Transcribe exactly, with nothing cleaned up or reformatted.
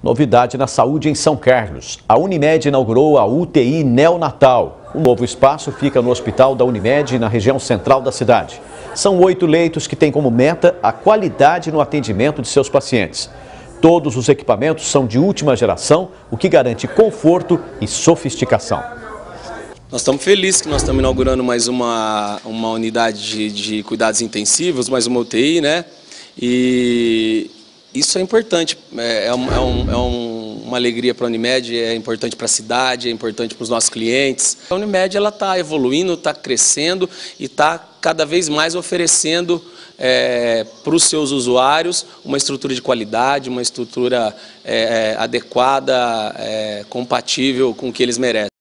Novidade na saúde em São Carlos. A Unimed inaugurou a U T I neonatal. O novo espaço fica no hospital da Unimed, na região central da cidade. São oito leitos que têm como meta a qualidade no atendimento de seus pacientes. Todos os equipamentos são de última geração, o que garante conforto e sofisticação. Nós estamos felizes que nós estamos inaugurando mais uma, uma unidade de, de cuidados intensivos, mais uma U T I, né? E isso é importante, é, é, um, é, um, é um, uma alegria para a Unimed, é importante para a cidade, é importante para os nossos clientes. A Unimed está evoluindo, está crescendo e está cada vez mais oferecendo é, para os seus usuários uma estrutura de qualidade, uma estrutura é, adequada, é, compatível com o que eles merecem.